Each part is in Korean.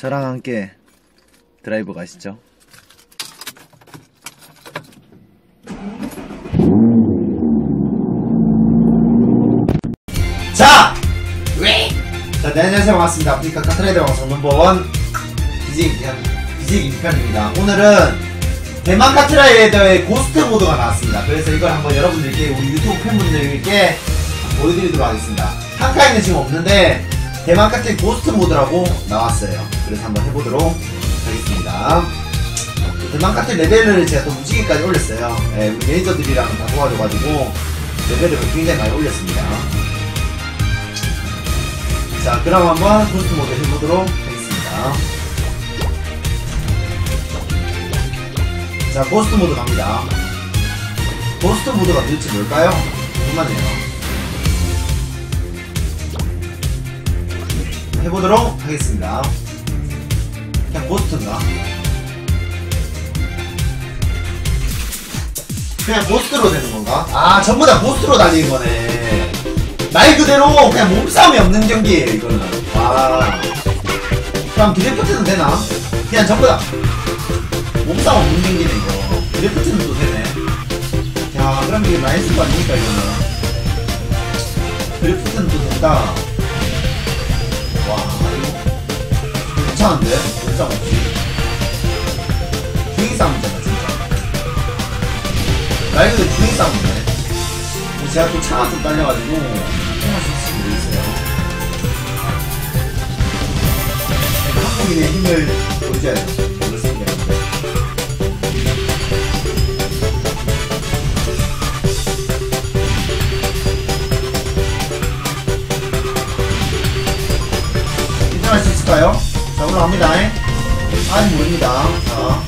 저랑 함께 드라이브 가시죠. 자! 왜? 자, 네, 안녕하세요. 반갑습니다. 아프리카 카트라이더 방송 넘버원 BJ 김편입니다. 오늘은 대만 카트라이더의 고스트 모드가 나왔습니다. 그래서 이걸 한번 여러분들께, 우리 유튜브 팬분들께 보여드리도록 하겠습니다. 한카에는 지금 없는데 대만 카트라이더 고스트 모드라고 나왔어요. 그래서 한번 해보도록 하겠습니다. 대만 카트라이더 레벨을 제가 또 무지개까지 올렸어요. 네, 우리 매니저들이랑 다 도와줘가지고 레벨을 굉장히 많이 올렸습니다. 자, 그럼 한번 고스트 모드 해보도록 하겠습니다. 자, 고스트 모드 갑니다. 고스트 모드가 도대체 뭘까요? 궁금하네요. 해보도록 하겠습니다. 그냥 고스트인가? 그냥 고스트로 되는 건가? 아, 전부 다 고스트로 달리는 거네. 말 그대로 그냥 몸싸움이 없는 경기예요, 이거는. 와. 그럼 드래프트는 되나? 그냥 전부 다 몸싸움 없는 경기네, 이거. 드래프트는 또 되네. 야, 그럼 이게 나이스 거 아닙니까, 이거는. 드래프트는 또 된다. 와, 이거 괜찮은데? 몸싸움 없이. 주행 싸움이잖아, 진짜. 말 그대로 주행 싸움이네. 제가 또 차가 좀 딸려가지고 통할 수 있을지 모르겠어요. 한국인의 힘을 보여줘야죠. 그렇습니다. 인정할 수 있을까요? 자, 올라갑니다. 아직 모릅니다. 자.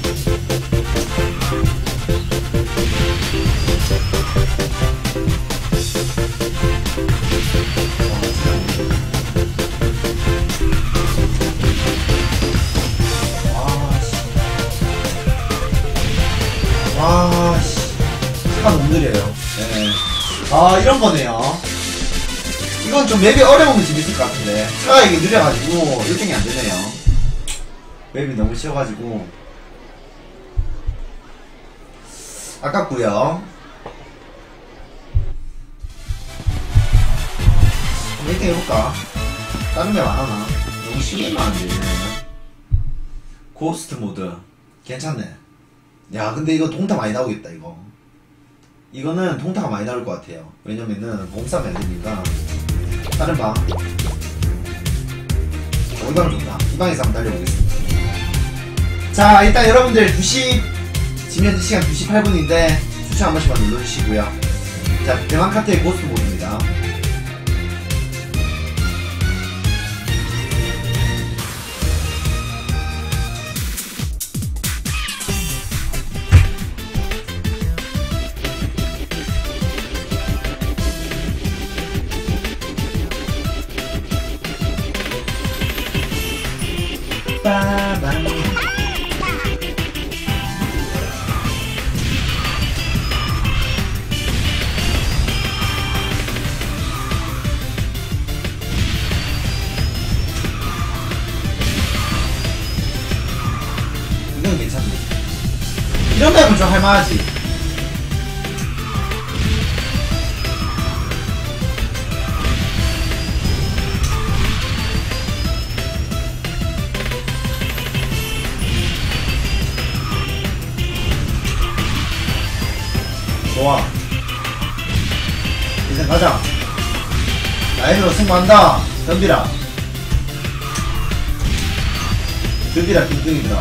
아씨, 차가 너무 느려요. 네. 아, 이런 거네요. 이건 좀 맵이 어려우면 재밌을 것 같은데, 차가 이게 느려가지고 1등이 안 되네요. 맵이 너무 쉬워가지고 아깝구요. 1등 해볼까? 다른 맵 안 하나? 너무 쉬운 안 되네. 고스트 모드 괜찮네. 야, 근데 이거 동타 많이 나오겠다, 이거. 이거는 동타가 많이 나올 것 같아요. 왜냐면은 몸싸움이 안 되니까. 다른 방. 이 방 좋다. 이 방에서 한번 달려보겠습니다. 자, 일단 여러분들 2시, 지금 현재 시간 2시 8분인데 추천 한 번씩만 눌러주시고요. 자, 대만 카트의 고스트 모드입니다. 빠밤. 이건 괜찮네. 이런 맵은 좀 할만하지. 좋아. 이제 가자. 나이로 승부한다. 덤비라. 덤비라 김등입니다.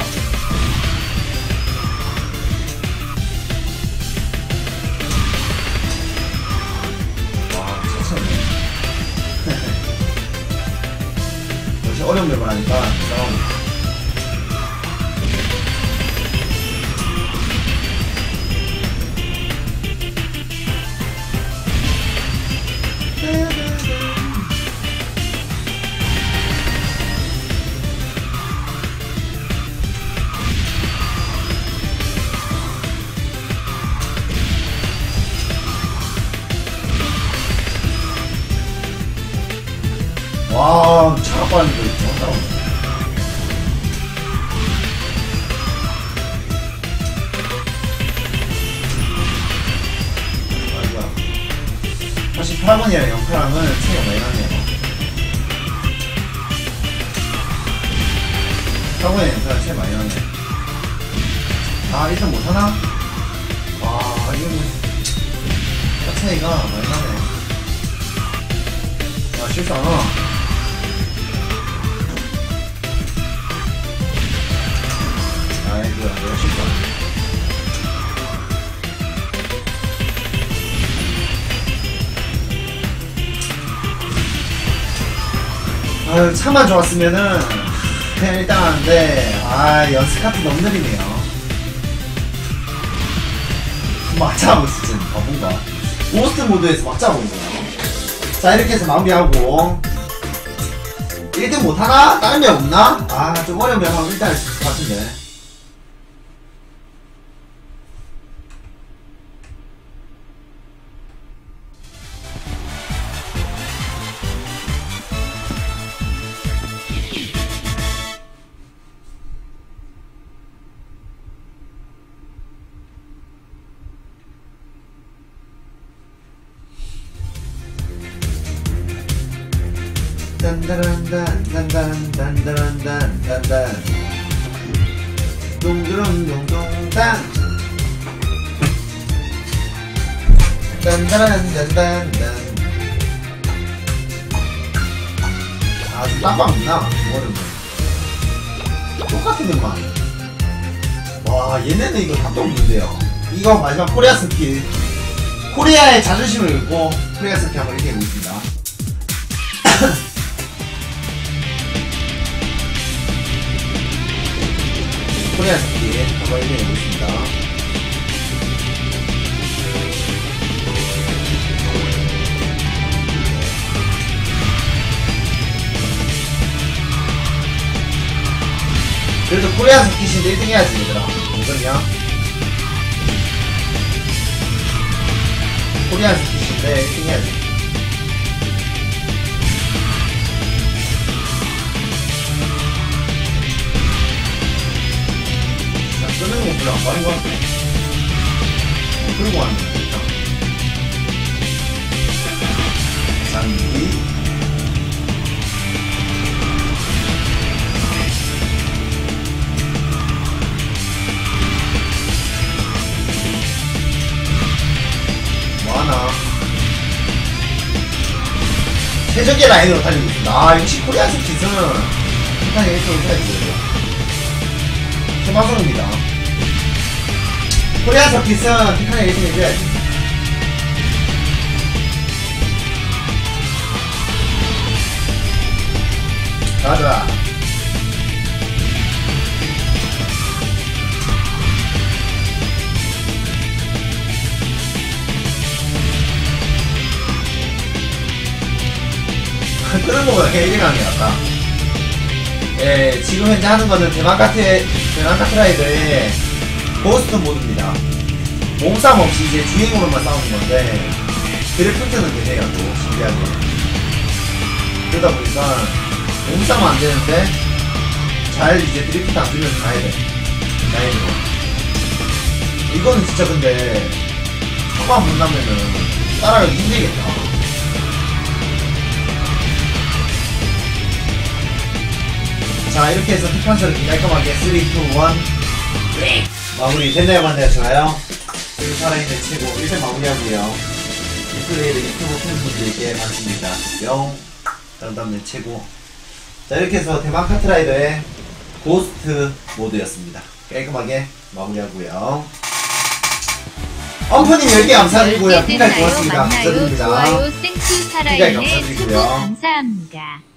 와, 천천히. 역시 어려운 맵을 하니까 이상하고. 와, 차가 빠는데 정말 따라오네. 0판이랑 0파랑은 차이가 많이 나네요. 저번에 0파랑 차이 많이 나네. 아, 일단 못하나? 아, 이거는 차이가 많이 나네. 아, 실수 안 하나? 아이고야, 내가 실수 안 하네. 아유, 차만 좋았으면은 그냥 일단 하는데, 아, 연습 카트 너무 느리네요. 막자하고 있어, 바본가. 고스트 모드에서 막자하고 있는 거야. 자, 이렇게 해서 마무리하고 1등 못하나? 다른 명 없나? 아, 좀 어려우면 하면 일단 할 수 있을 것 같은데. 딴따란딴딴딴딴딴딴딴 동드렁동동땅 딴따란딴딴딴. 아, 좀 땀방 없나? 이거는 똑같은 것만. 와, 얘네는 이거 답도 없는데요. 이거 마지막 코리아 스킬, 코리아의 자존심을 걸고 코리아 스킬 한번 이렇게 해보겠습니다. 코리아 스킬 한번 이렇게 해보겠습니다. 그래도 코리아 스킷인데 1등 해야지 얘들아. 무슨이야? 코리아 스킷인데 1등 해야지. 쓰는 거 별로 안 빠른 것 같아. 끌고 가는 거 진짜. 장기. 뭐하나. 최적의 라인으로 달리고 있습니다. 아, 역시 코리아 스킷은 일단 1등을 해야지. 최마성입니다. 코리아 서킷은 피칸에 1등 해줘야지. 가자. 끄는 거보다 그냥 1등 하는 게 낫다. 예, 지금 현재 하는 거는 대만 카트라이더의 고스트 모드입니다. 몸싸움 없이 이제 주행으로만 싸우는 건데, 드래프트는 되네요, 또, 신기하게. 그러다 보니까, 몸싸움 안 되는데, 잘 이제 드래프트 안 주면서 가야 돼. 라인으로. 이거는 진짜 근데, 초반 본다면은, 따라가기 힘들겠다. 자, 이렇게 해서 특판서를 깔끔하게 3, 2, 1 마무리 됐나요, 맞나요? 좋아요. 그리고 살아있는 최고 1등 마무리하고요. 리플레이를 유튜브 팬분들께 받습니다. 영 다음에 최고. 자, 이렇게 해서 대만 카트라이더의 고스트 모드였습니다. 깔끔하게 마무리하고요. 엄프님 10개 감사드리고요. 핑까지 고맙습니다. 감사드립니다. 좋아요, 땡큐 살아있네. 수고 감사합니다.